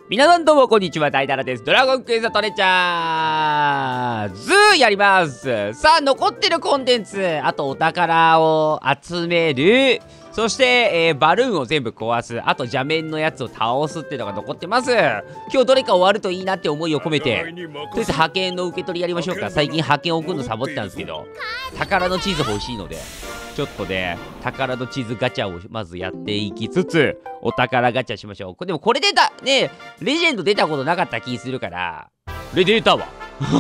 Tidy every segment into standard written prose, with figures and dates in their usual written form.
皆さんどうもこんにちは、ダイダラです。ドラゴンクエストトレチャーズやります。さあ、残ってるコンテンツ、あとお宝を集める、そして、バルーンを全部壊す、あと邪面のやつを倒すっていうのが残ってます。今日どれか終わるといいなって思いを込めて、とりあえず派遣の受け取りやりましょうか。最近派遣送るのサボってたんですけど、宝のチーズ欲しいので、ちょっとね、宝のチーズガチャをまずやっていきつつ、お宝ガチャしましょう。でもこれ出た、ね、レジェンド出たことなかった気するから、出たわ。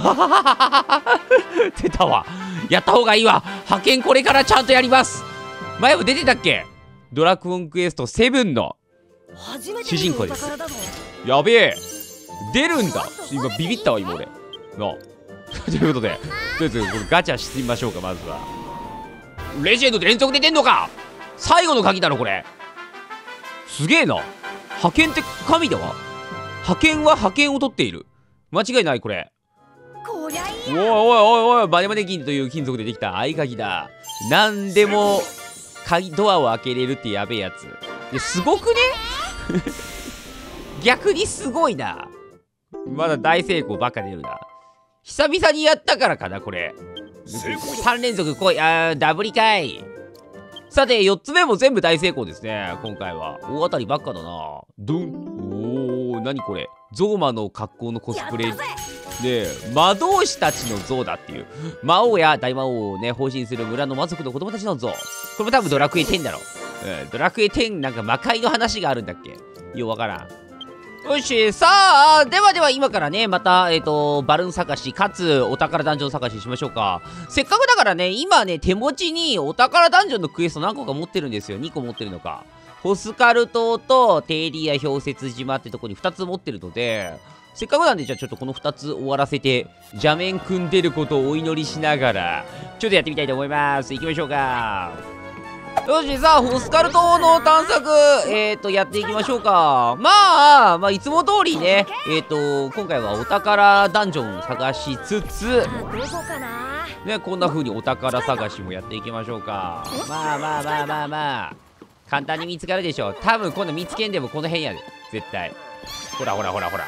出たわ。やった方がいいわ。派遣これからちゃんとやります。前も出てたっけ？ドラゴンクエスト7の主人公です。やべえ。出るんだ。今ビビったわ、今俺。なということで、とりあえずこれガチャしてみましょうか、まずは。レジェンドで連続出てんのか？最後の鍵だろこれ。すげえな。派遣って神だわ。派遣は派遣を取っている。間違いないこれ。おいおいおいおい、バネバネ銀という金属でできた合鍵だ。なんでもドアを開けれるってやべえやつ。すごくね？逆にすごいな。まだ大成功ばっか出るな。久々にやったからかなこれ。3連続来い。ダブリかい。さて4つ目も全部大成功ですね。今回は大当たりばっかだな。ドン。おー、何これ。ゾーマの格好のコスプレで魔導士たちの像だっていう。魔王や大魔王をね放進する村の魔族の子供たちの像。これも多分ドラクエ10だろ。ドラクエ10なんか魔界の話があるんだっけ。ようわからん。よし、さあ、では今からね、また、バルーン探し、かつ、お宝ダンジョン探ししましょうか。せっかくだからね、今ね、手持ちにお宝ダンジョンのクエスト何個か持ってるんですよ。2個持ってるのか。ホスカル島とテイリア氷雪島ってとこに2つ持ってるので、せっかくなんで、じゃあちょっとこの2つ終わらせて、邪面組んでることをお祈りしながら、ちょっとやってみたいと思います。行きましょうか。よし、さあ、ホスカル島の探索、やっていきましょうか。まあ、いつも通りね、今回はお宝ダンジョンを探しつつ、ね、こんな風にお宝探しもやっていきましょうか。まあ、簡単に見つかるでしょう。多分、今度見つけんでもこの辺やで。絶対。ほら。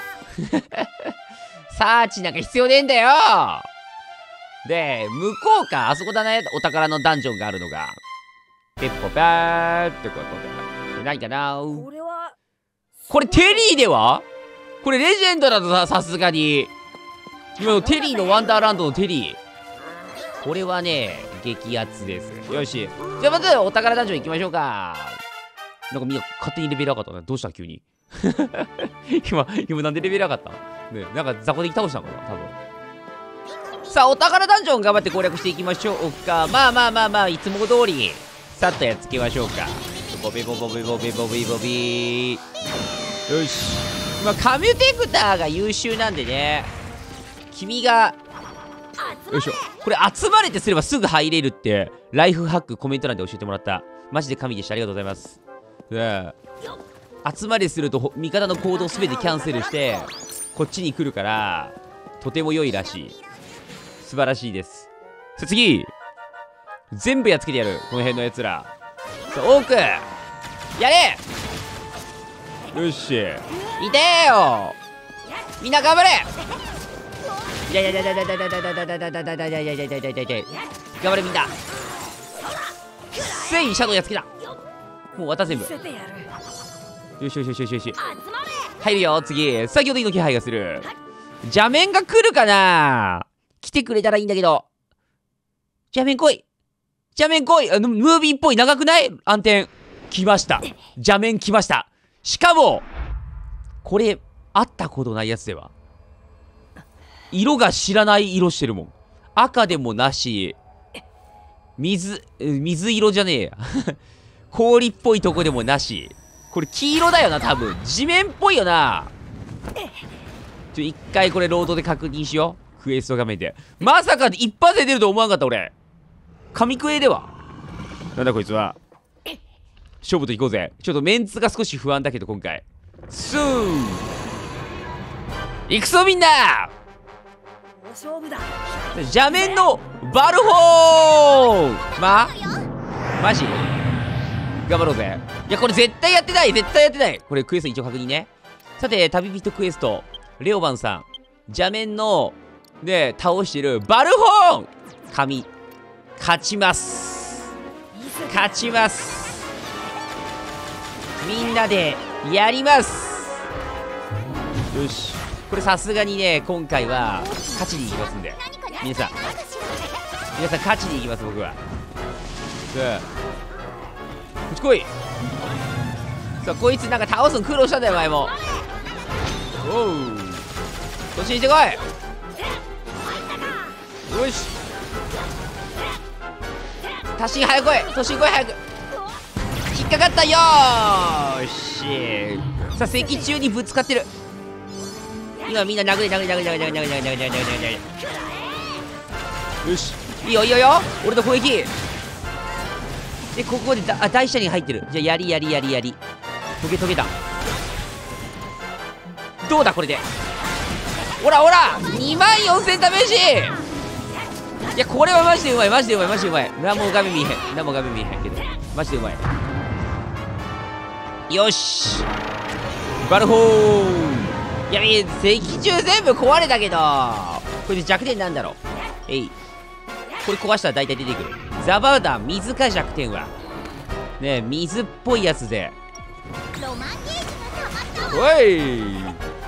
サーチなんか必要ねえんだよ。で、向こうか、あそこだね、お宝のダンジョンがあるのが。ペッポパーってことで。何かな？これテリーでは？これレジェンドだとさすがに。今のテリーのワンダーランドのテリー。これはね、激アツです。よし。じゃあまずお宝ダンジョン行きましょうか。なんかみんな勝手にレベル上がったね。どうした急に。今なんでレベル上がったね。なんか雑魚敵倒したのかな多分。さあ、お宝ダンジョン頑張って攻略していきましょうか。まあ、いつも通り。さっとやっつけましょうか。ボビ。よし。まあ、カミュテクターが優秀なんでね。君が、よいしょ。これ集まれてすればすぐ入れるって、ライフハックコメント欄で教えてもらった。マジで神でした。ありがとうございます。集まれすると味方の行動すべてキャンセルして、こっちに来るから、とても良いらしい。素晴らしいです。さあ次。全部やっつけてやる。この辺のやつら。さあ、多くやれ。よし。いてーよ。みんな頑張れ。いや頑張れみんな。せい、シャドウやっつけた。もう渡全部。よし。入るよ、次。先ほどの気配がする。邪面が来るかな？来てくれたらいいんだけど。邪面来い。ムービーっぽい。長くない？暗転。来ました。邪面来ました。しかも、これ、会ったことないやつでは。色が知らない色してるもん。赤でもなし、水色じゃねえや。氷っぽいとこでもなし。これ黄色だよな、多分。地面っぽいよな。一回これロードで確認しよう。クエスト画面で。まさか一発で出ると思わんかった、俺。神クエでは。なんだこいつは。勝負といこうぜ。ちょっとメンツが少し不安だけど今回。スー行くぞみんな。邪面のバルホー。マジ頑張ろうぜ。いやこれ絶対やってない。これクエスト一応確認ね。 さて、旅人クエスト、レオバンさん、邪面の、で、倒してるバルホーン神、勝ちます。勝ちます。みんなで、やります。よし。これさすがにね、今回は、勝ちに行きますんで。皆さん、勝ちに行きます、僕は。さあ、こっち来い。さあ、こいつなんか倒すの苦労したんだよ、前も。おう。突進してこい。よし。突進早く来い。突進来い、早く。引っかかったよーし。さあ、石中にぶつかってる。今みんな殴れ。よし。いいよいいよいいよ。俺の攻撃。で、ここで大車に入ってる。じゃあ、やり。トゲだ。どうだ、これで。ほら !24000 ダメージ。いや、これはマジでうまい。何も画面見えへんけど。マジでうまい。よし。バルホー。いや、石柱全部壊れたけど、これで弱点なんだろう。これ壊したら大体出てくる。ザバウダン、水か弱点は。ねえ、水っぽいやつで。おい。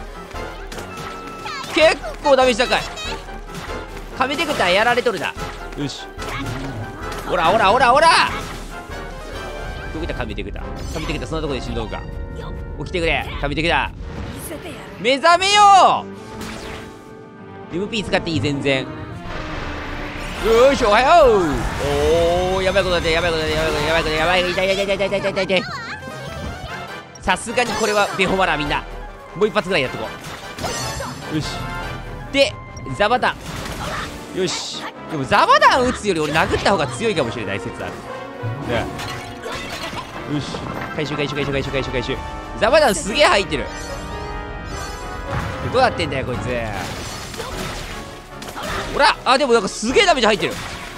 結構ダメージ高い。亀テクターやられとるな。よし。ほら。どこいった亀テクター、そんなとこで死んどうか。起きてくれ、亀テクター。目覚めよう。 MP 使っていい、全然。よーし、おはよう。おー、やばいことだって、痛い。さすがにこれはベホマラー、みんなもう一発ぐらいやっとこう。よし。で、ザバタン。よし。でもザバタン撃つより俺殴った方が強いかもしれない説ある。よし。回収。ザバタンすげえ入ってる。どうなってんだよこいつ。ほら。でもなんかすげえダメージ入ってる。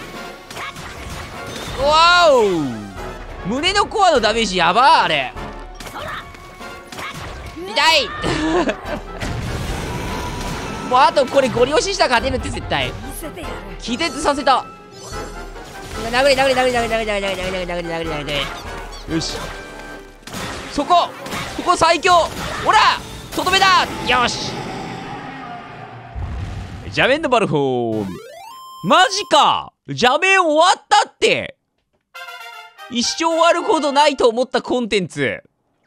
わお。胸のコアのダメージやばー、あれ。痛いもうあとこれゴリ押ししたら勝てるって絶対。気絶させた。殴れ。よし。そこ最強。ほら、とどめだ。よし。邪面のバルホーン。マジか。邪面終わったって。一生終わることないと思ったコンテンツ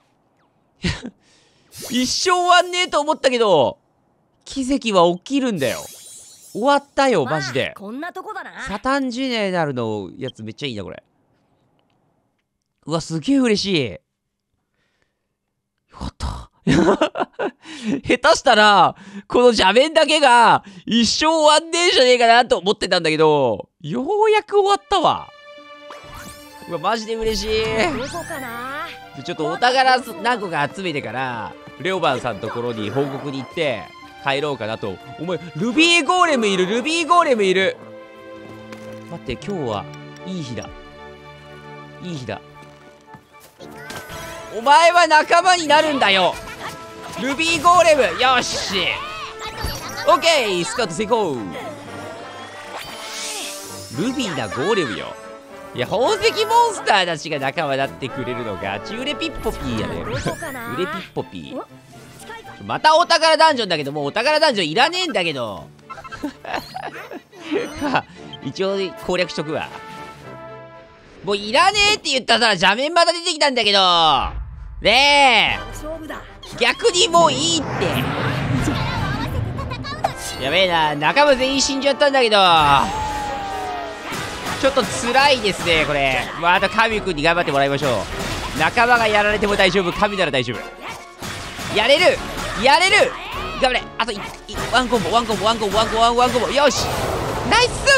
一生終わんねえと思ったけど、奇跡は起きるんだよ。終わったよ、マジで。 こんなとこだな。 サタンジュネラルのやつめっちゃいいな、これ。うわ、すげえ嬉しい。よかった。下手したら、この邪面だけが一生終わんねえじゃねえかなと思ってたんだけど、ようやく終わったわ。うわ、マジで嬉しい。 どこかな。 ちょっとお宝何個か集めてから、レオバンさんのところに報告に行って帰ろうかなと。お前、ルビーゴーレムいる。待って、今日はいい日だ。お前は仲間になるんだよ、ルビーゴーレム。よし、オッケー、スカウト成功。ルビーなゴーレムよ。いや、宝石モンスターたちが仲間になってくれるのがチューレピッポピーやね。ウレピッポピー。またお宝ダンジョンだけど、もうお宝ダンジョンいらねえんだけど一応攻略しとくわ。もういらねえって言ったら邪面また出てきたんだけどねえ、逆にもういいって。やべえな、仲間全員死んじゃったんだけど、ちょっと辛いですねこれ。また神くんに頑張ってもらいましょう。仲間がやられても大丈夫、神なら大丈夫。やれる頑張れ。あとワンコンボ。よし、ナイス。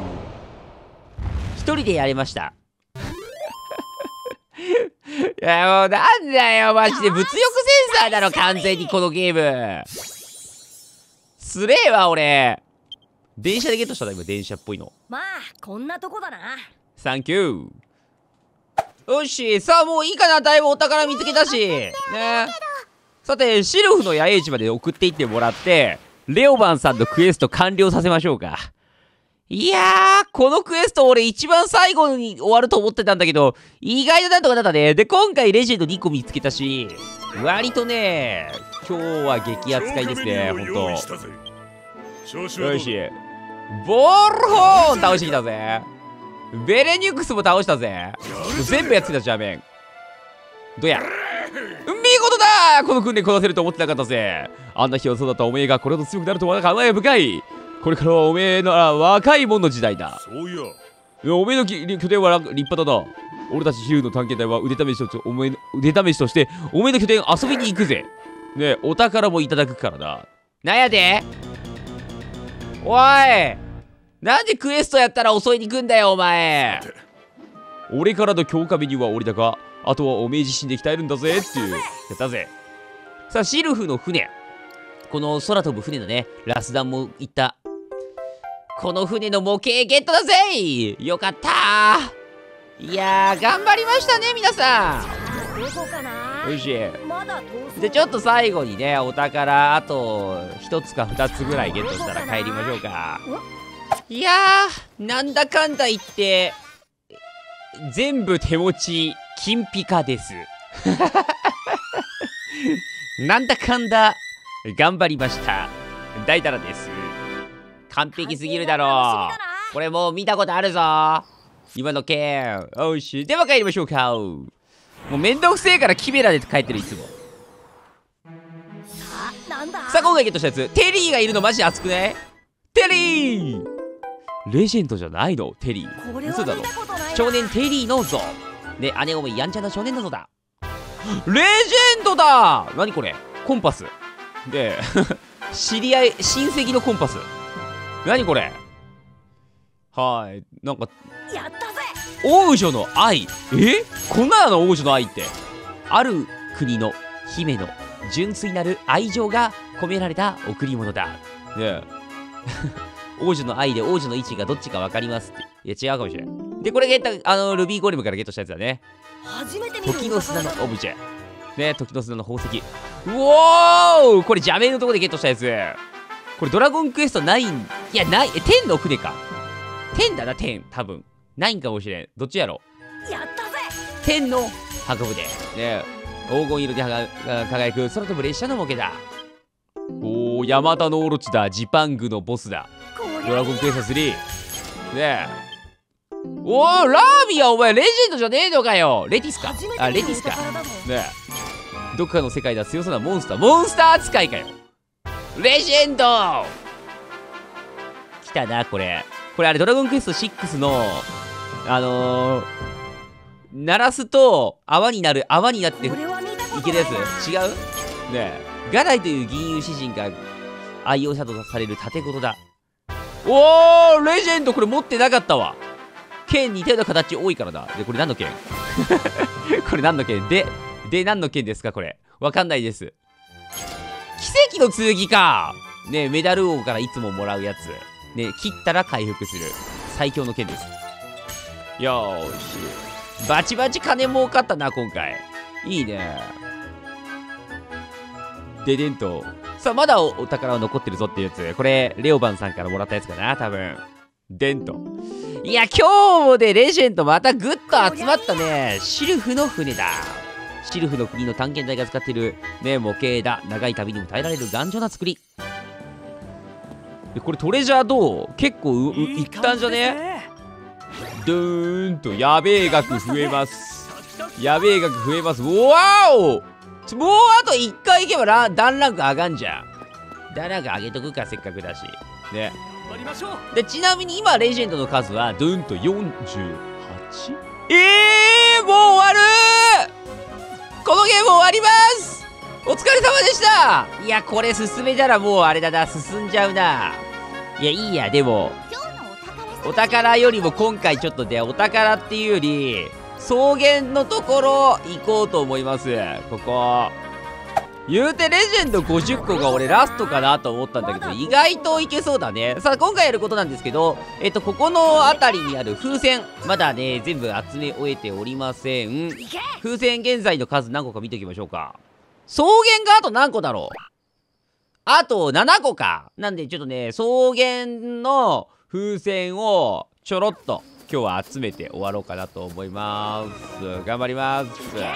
一人でやれました。いや、もうなんだよマジで。物欲センサーだろ完全にこのゲーム。つれえわ俺。電車でゲットしたんだ今、電車っぽいの。 まあこんなとこだな。 サンキュー。よし、さあもういいかな。だいぶお宝見つけたしね。 さてシルフの野営地まで送っていってもらってレオバンさんのクエスト完了させましょうか。いやー、このクエスト俺一番最後に終わると思ってたんだけど、意外となんとかなったね。で、今回レジェンド2個見つけたし、割とね、今日は激扱いですね、ほんと。よし。ボールホーン倒してきたぜ。ベレニュックスも倒したぜ。全部やってたじゃん、めん。どや。見事だー、この訓練こなせると思ってなかったぜ。あんな日はそうだったおめえがこれほど強くなるとは感慨深い。これからはおめえの若い者の時代だ。そういや。おめえの拠点は立派だな。俺たちヒルの探検隊は腕試しとしておめえの拠点遊びに行くぜ。ねえ、お宝もいただくからな。なんやで？おい！なんでクエストやったら襲いに行くんだよ、お前。俺からの強化メニューは俺だが、あとはおめえ自身で鍛えるんだぜっていう。やったぜ。さあ、シルフの船。この空飛ぶ船のね、ラスダンも行った。この船の模型ゲットだぜ！よかったー。いやー、頑張りましたね、皆さん。 どこかな？ よし。で、ちょっと最後にね、お宝、あと、1つか2つぐらいゲットしたら帰りましょうか。いやー、なんだかんだ言って、全部手持ち、金ピカです。なんだかんだ、頑張りました。大太郎です。完璧すぎるだろう。これもう見たことあるぞ。今の剣。よし。では帰りましょうか。もうめんどくせえからキメラで帰ってるいつも。さあ今回ゲットしたやつ。テリーがいるのマジ熱くない？テリーレジェンドじゃないの？テリー嘘だろ。少年テリーの像。で、姉思いやんちゃな少年なのだ。レジェンドだ！何これ？コンパス。で、知り合い、親戚のコンパス。何これ？はい。なんか、 やったぜ！ 王女の愛。こんなの王女の愛って。ある国の姫の純粋なる愛情が込められた贈り物だ。ねえ。王女の愛で王女の位置がどっちか分かりますって。いや違うかもしれん。で、これゲット、ルビーゴレムからゲットしたやつだね。時の砂のオブジェ。ね、時の砂の宝石。うおー！これ邪名のとこでゲットしたやつ。これドラゴンクエスト9。いや、ない、10の船か。10だな、10。多分。9かもしれん。どっちやろ？ やったぜ！ 10の運ぶで。ね、黄金色で輝く空飛ぶ列車の模型だ。おー、ヤマタノオロチだ。ジパングのボスだ。ドラゴンクエスト3。ねえ。おー、ラービアお前レジェンドじゃねえのかよ。レティスか。あ、レティスか。ねえ。どっかの世界では強そうなモンスター扱いかよ。レジェンド来たな、これ。これあれ、ドラゴンクエスト6の、鳴らすと泡になっていけるやつ違う？ねえ。ガダイという銀融詩人が愛用者とされる盾事だ。おー、レジェンドこれ持ってなかったわ。剣似たような形多いからだ。で、これ何の剣？これ何の剣で何の剣ですかこれ。わかんないです。奇跡の剣か。ね、メダル王からいつももらうやつ。ね、切ったら回復する。最強の剣です。よーし。バチバチ金儲かったな、今回。いいね。ででんと。さあ、まだお宝は残ってるぞっていうやつ。これ、レオバンさんからもらったやつかな、多分。でんと。いや、今日もでレジェンドまたぐっと集まったね。シルフの船だ。シルフの国の探検隊が使っているね、模型だ。長い旅にも耐えられる頑丈な作り。でこれトレジャーどう？結構いったんじゃね？ドゥーンとやべえ額増えます。やべえ額増えます。うわーお！もうあと1回いけば段ランク上がんじゃん。段ランク上げとくか、せっかくだし。ね。で、ちなみに今レジェンドの数はドゥーンと 48？ もう終わるー！このゲーム終わります！お疲れ様でした！いや、これ進めたらもうあれだな、進んじゃうな。いや、いいや、でも、お宝よりも今回ちょっとね、お宝っていうより、草原のところ行こうと思います。ここ。言うてレジェンド50個が俺ラストかなと思ったんだけど、意外といけそうだね。さあ、今回やることなんですけど、ここの辺りにある風船、まだね、全部集め終えておりません。風船現在の数何個か見ておきましょうか。 草原があと何個だろう。あと7個か。なんでちょっとね、草原の風船をちょろっと今日は集めて終わろうかなと思います。頑張ります。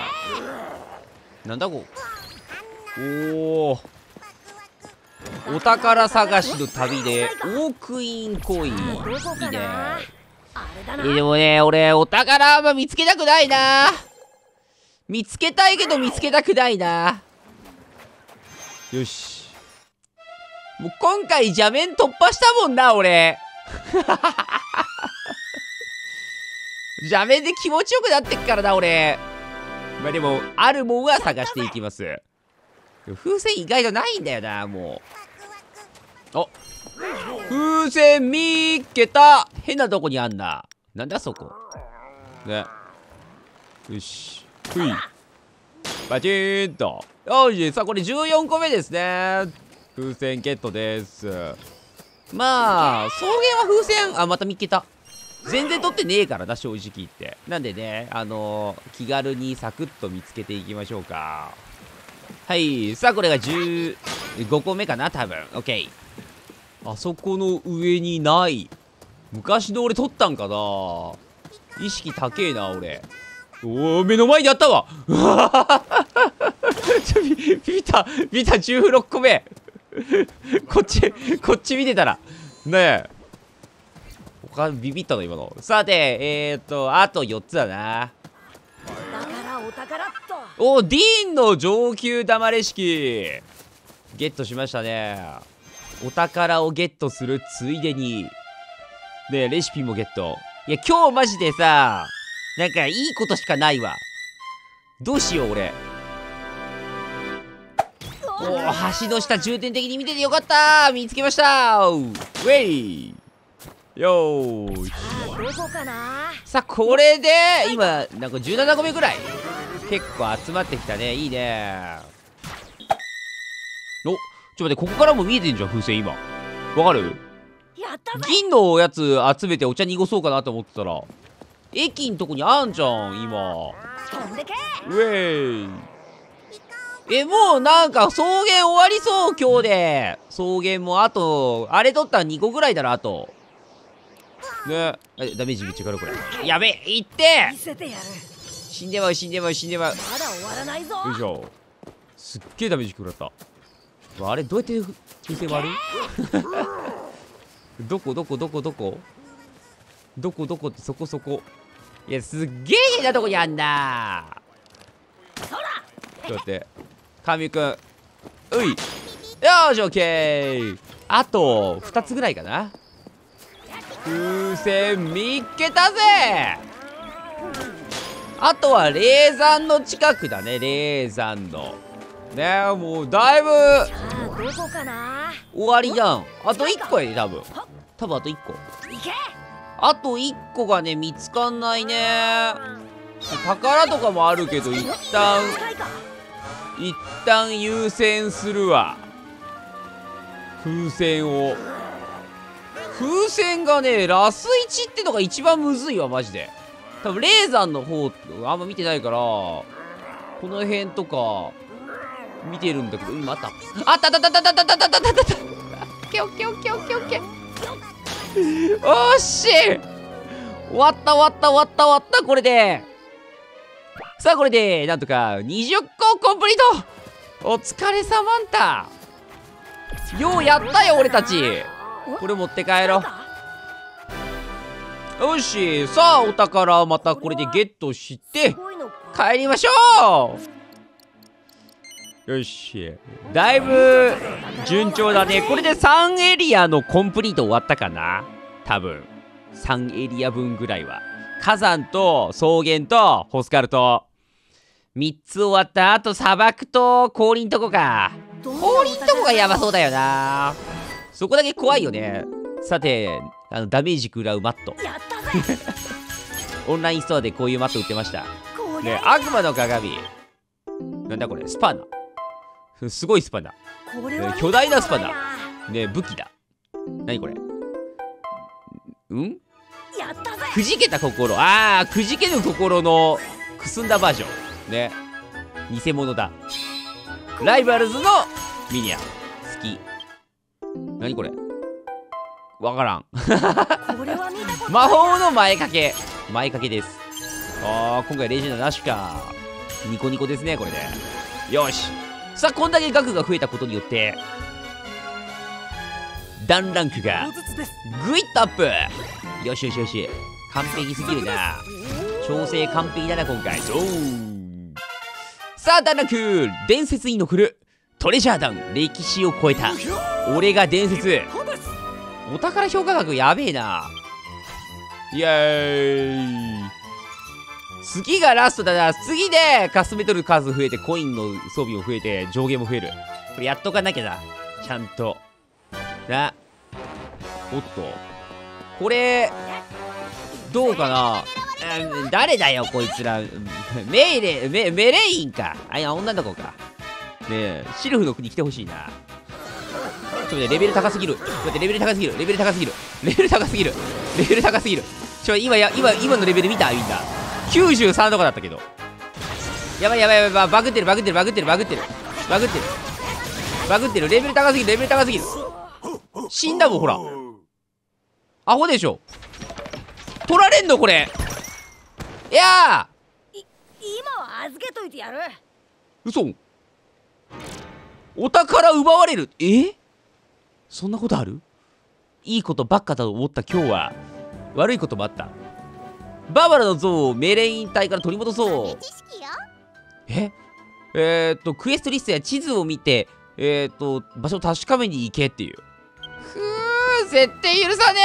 なんだこおー、お宝探しの旅でオークインコイン。いいね。でもね、俺お宝あんま見つけたくないな。見つけたいけど見つけたくないな。よし、もう今回邪面突破したもんな俺。邪面で気持ちよくなってっからな俺。まあでもあるもんは探していきます。風船意外とないんだよな。もう、お、風船見っけた。変なとこにあんな。なんだそこね。よし、ふいバチーンと。よし、さあこれ14個目ですね。風船ゲットです。まあ草原は風船、あ、また見っけた。全然取ってねえからな、正直言って。なんでね、気軽にサクッと見つけていきましょうか。はい、さあこれが15個目かな多分。オッケー。あそこの上にない。昔の俺取ったんかな。意識高えな俺。おお、目の前にあったわ。見た16個目。こっち見てたらねえ、他ビビったの今の。さてあと4つだな。お、ディーンの上級玉レシキゲットしましたね。お宝をゲットするついでにでレシピもゲット。いや今日マジでさ、なんかいいことしかないわ。どうしよう俺。おー、橋の下重点的に見ててよかった。見つけました。ウェイよーし。さあこれで今なんか17個目ぐらい結構集まってきたね。いいね。お、ちょっと待って、ここからも見えてんじゃん風船今。わかる？銀のやつ集めてお茶濁そうかなと思ってたら駅んとこにあんじゃん今。ウェイ。もうなんか草原終わりそう今日で。草原もあとあれ取ったら2個ぐらいだろあとね。ダメージめっちゃかかるこれ。やべえ、いって死んでまう。よいしょ。すっげえダメージ食らった。あれどうやって風船割る？どこってそこ。いやすっげえ変なとこにあんな。ちょっと待って、神くん。うい、よーしオッケー。あと2つぐらいかな。風船見っけたぜ。あとは霊山の近くだね。霊山のねえ、もうだいぶ終わりじゃん。あと1個やで多分あと1個。あと1個がね見つかんないね。宝とかもあるけど一旦優先するわ。風船がねラス1ってのが一番むずいわマジで。多分霊山の方あんま見てないからこの辺とか見てるんだけど、今あった。オッケーオッケー。おっし終わったこれで。さあこれでなんとか20個コンプリート。お疲れさまんた。ようやったよ俺たち。これ持って帰ろう。よし、さあお宝またこれでゲットして帰りましょう。よし、だいぶ順調だね。これで3エリアのコンプリート終わったかな多分。3エリア分ぐらいは火山と草原とホスカルト3つ終わった。あと砂漠と氷んとこか。氷んとこがやばそうだよな。そこだけ怖いよね。さてダメージ食らうマットオンラインストアでこういうマット売ってましたね。悪魔の鏡なんだこれ。スパナ、すごいスパナ、巨大なスパナね。武器だ。何これ。くじけた心。くじけぬ心のくすんだバージョンね。偽物だ。 ライバルズのミニア好き。何これわからん。 これは見たこと魔法の前掛けです。今回レジェンドなしか。ニコニコですねこれで。よし、さあこんだけ額が増えたことによって段ランクがグイッとアップ。よしよしよし、完璧すぎるな。調整完璧だな今回。さあ段ランク、伝説に残るトレジャー弾、歴史を超えた俺が伝説。お宝評価額やべえな。イエーイ。次がラストだな。次でカスメトル数増えて、コインの装備も増えて、上限も増える。これやっとかなきゃだ、ちゃんとな。おっとこれどうかな。誰だよこいつら。メレインか。あいや女の子かね。えシルフの国来てほしいな。ちょっとね、レベル高すぎる。待って、レベル高すぎる。レベル高すぎる。レベル高すぎる。レベル高すぎる。今のレベル見たみんな。93とかだったけど。やばいやばいやばい。バグってる。レベル高すぎる。レベル高すぎる。死んだもん、ほら。アホでしょ。取られんのこれ。いや今は預けといてやる。 嘘。お宝奪われる。そんなことある？いいことばっかだと思った今日は悪いこともあった。バーバラの像をメレイン隊から取り戻そう。クエストリストや地図を見て場所を確かめに行けっていう。絶対許さね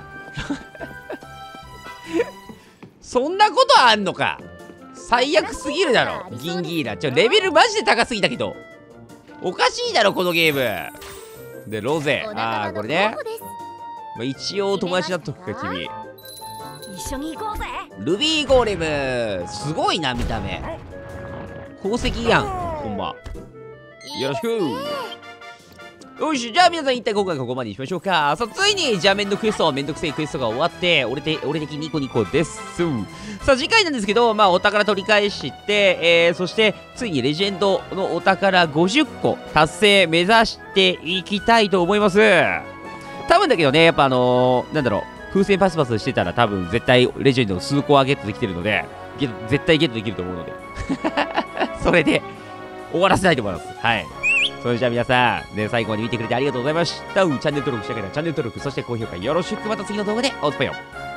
え。そんなことあんのか。最悪すぎるだろ銀ギーラ。レベルマジで高すぎたけどおかしいだろこのゲームで。ロゼ、これね。一応友達だっとくか君。 一緒に行こうぜ。 ルビーゴーレムすごいな見た目。宝石やんほんま。よろしく。よし、じゃあ皆さん一体今回ここまでにしましょうか。さあついに邪面のクエスト、めんどくせえクエストが終わって俺的ニコニコです。さあ次回なんですけど、お宝取り返して、そしてついにレジェンドのお宝50個達成目指していきたいと思います。多分だけどね、やっぱなんだろう、風船パスパスしてたら多分絶対レジェンドの数個はゲットできてるので、絶対ゲットできると思うのでそれで終わらせたいと思います。はい、それじゃあ皆さん、ね、最後まで見てくれてありがとうございました。チャンネル登録したければチャンネル登録、そして高評価よろしく。また次の動画でお会いしましょう。